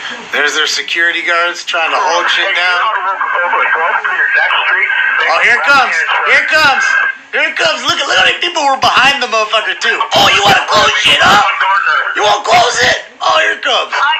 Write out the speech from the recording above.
There's their security guards trying to hold shit down. Oh, here it comes. Here it comes. Here it comes. Look how many people were behind the motherfucker, too. Oh, you want to close shit up? You want to close it? Oh, here it comes.